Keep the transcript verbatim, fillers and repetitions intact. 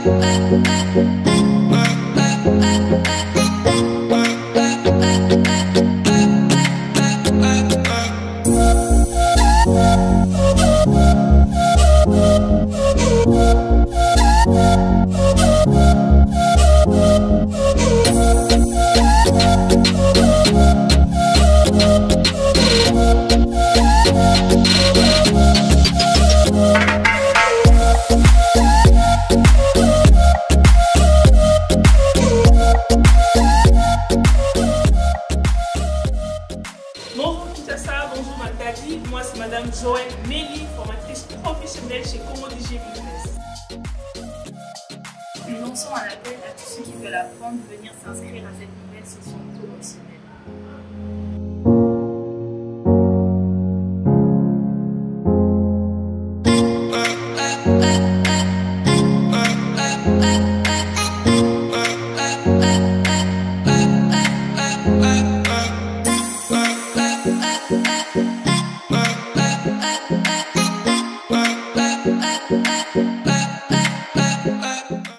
Bonjour Kinshasa, bonjour Makadi, moi c'est Madame Joëlle Méli, formatrice professionnelle chez Comodigé Business. Nous lançons un appel à tous ceux qui veulent apprendre de venir s'inscrire à cette nouvelle session promotionnelle.